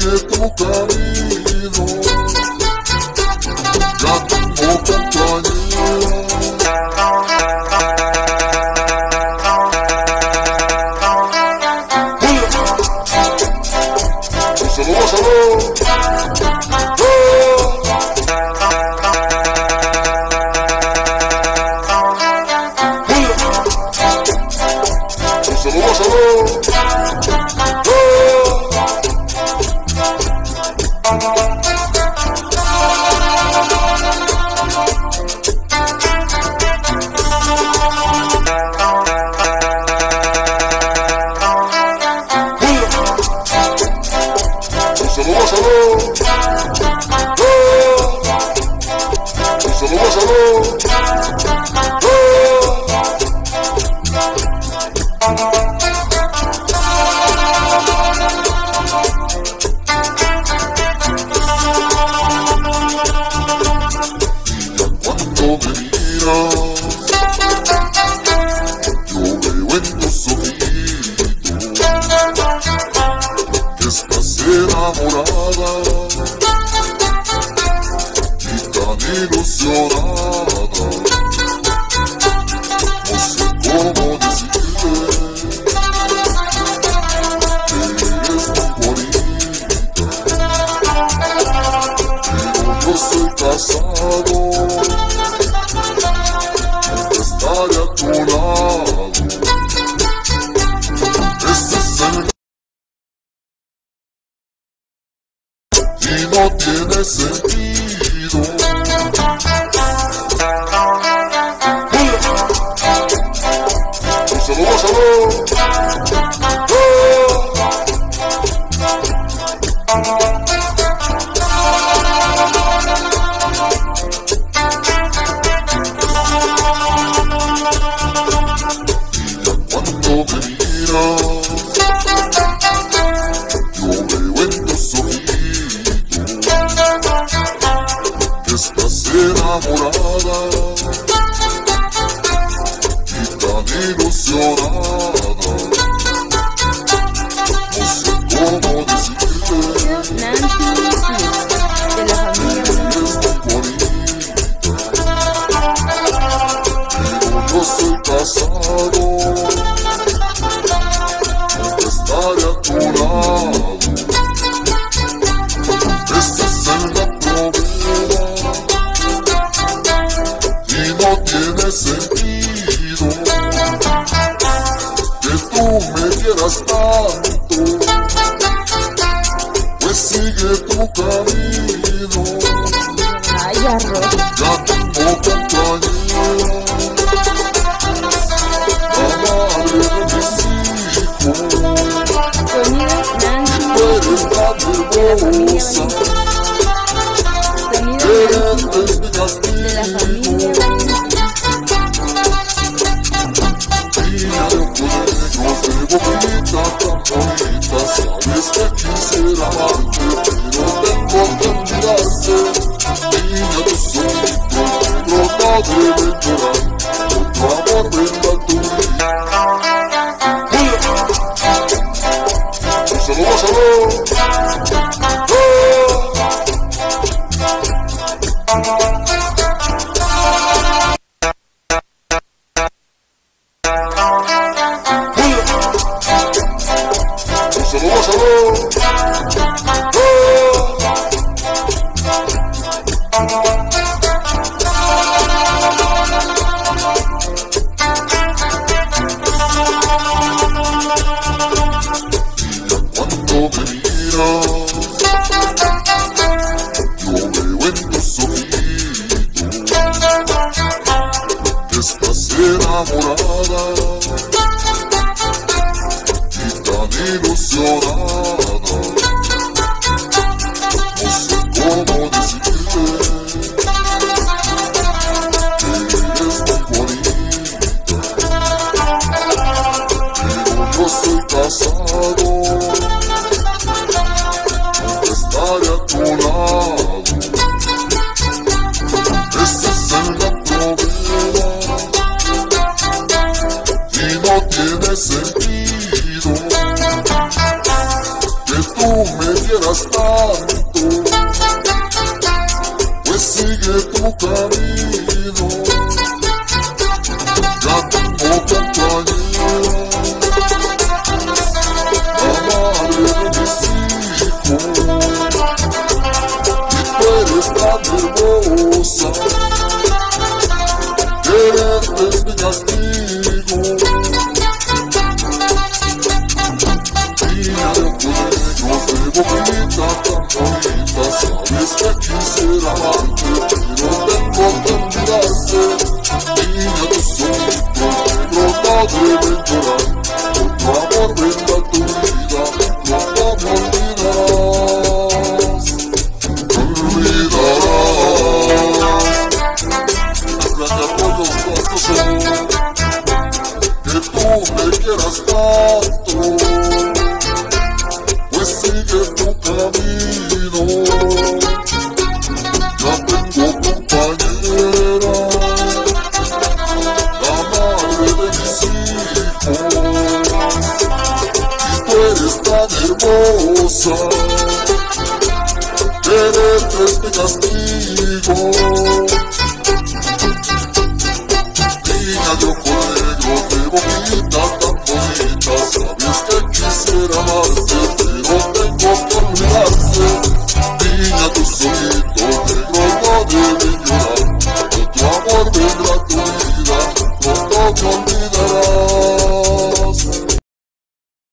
tu camino, ya tengo compañía. ¡Saludos, saludos! ¡Saludos, saludos! Saludos, saludos. Saludos, saludos. Cuando me miras, yo veo en tus ojitos que estás enamorada y tan ilusionada. No sé cómo decirte que eres muy bonita, pero yo soy casado, estaré a tu lado. Este es el y no tiene sentido. Saludos, saludos. Cuando me miras, yo veo en tus ojitos que estás enamorada y tan ilusionada. No sé cómo decirte De la familia que eres muy bonita, pero yo soy casado, estaré a tu lado. Este es el problema y no tiene sentido que tú me quieras tanto, pues sigue tu camino, Ay, arroz. ya tengo compañía, la madre de mis hijos. Sonido Nancy. Tú eres tan hermosa, Sonido eres Nancy. mi castigo. De la familia. Niña de ojos negros, de boquita tan bonita, sabes que quisiera amarte, pero tengo que mirarte. Niña, tus ojitos negros no deben llorar, otro amor vendrá a tu vida. Saludos, saludos. Saludos, saludos. Cuando me miras, yo veo en tus ojitos que estás enamorada y tan ilusionada. No sé cómo decirte que eres muy bonita, pero yo soy casado, estaré a tu lado. Este es el problema y no tiene sentido que tú me quieras tanto, pues sigue tu camino. Ya tengo compañera, la madre de mis hijos, y tú eres tan hermosa, quererte es mi castigo. Niña de ojos negros, de boquita tan bonita, sabes que quisiera amarte, pero tengo que olvidarte. Niña, tus ojitos negros no deben llorar, por tu amor venga tu vida, nunca me olvidarás. Me olvidarás. Gracias por los gastos, que tú me quieras tanto, pues sigue tu camino. Ya tengo compañera, la madre de mis hijos, y tú eres tan hermosa, quererte es mi castigo. Niña de ojos negros, de boquita tan bonita, sabes que quisiera amarte,